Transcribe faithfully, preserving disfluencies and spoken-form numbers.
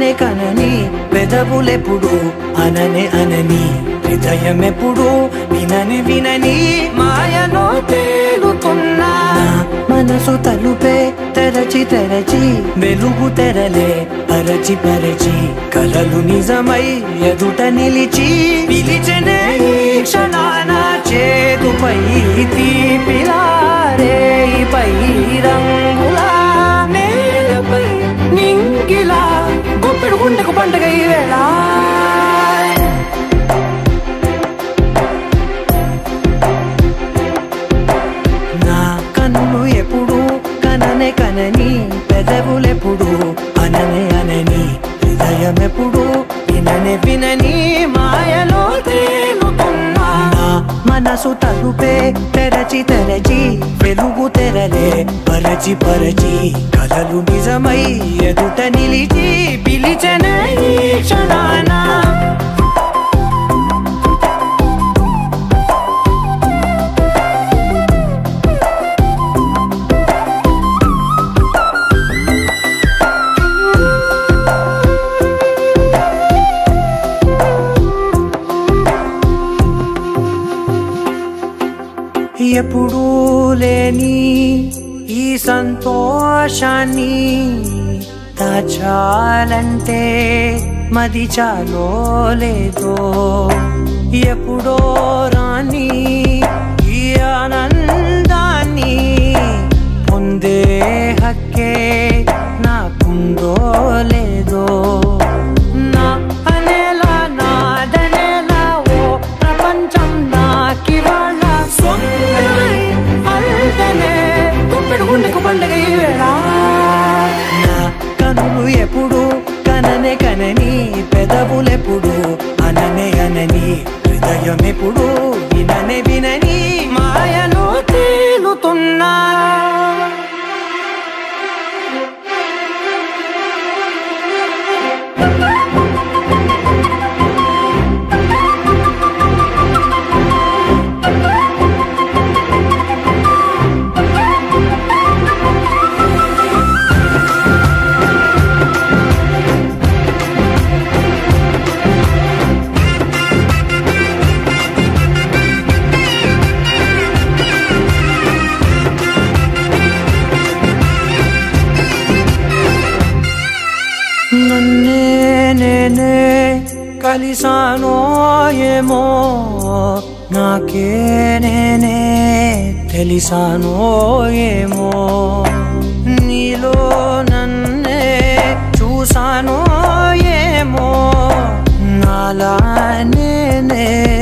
కననే కనని పెదవులెప్పుడు అననే అనని హృదయమెప్పుడు వినని వినని మాయలో తేలుతున్నా మనసు తలుపే తెరచి తెరచి వెలుగు తెరలే పరచి పరచి కలలు నిజమై ఎదుట నిలిచి పిలిచెనే క్షణాన చేతుపై తీపిలారే పై రంగులా నేలపై నింగిలా గుప్పెడు గుండెకు పండుగ ఈ వేళ నా కన్నులు ఎప్పుడు కననే కనని పెదవులెప్పుడు అననే అనని హృదయమెప్పుడు విననే వినని మాయలో తేలుతున్నా మనసు తలుపే తెరచి తెరచి వెలుగు తెరలే పరచి పరచి కలలు నిజమై ఎదుట నిలిచి పిలిచెనే ఈ క్షణాన ఎప్పుడూ లేని ఈ సంతోషాన్ని దాచాలంటే మది చాలో లేదో ఎప్పుడో రాని ఈ ఆనందాన్ని పొందే హక్కే నాకుందో లేదో నా అనేలా నాదనేలా ఓ ప్రపంచం నాకివాళ గుండెకు పండుగ ఈ వేళ నా కనులు ఎప్పుడు కననే కనని పెదవులెప్పుడు అననే అనని హృదయం ఎప్పుడు విననే వినని మాయలో తేలుతున్నా నన్నే నేనే కలిసానో ఏమో నాకే నేనే తెలిసానో ఏమో నీలో నన్నే చూసానో ఏమో నాలా నేనే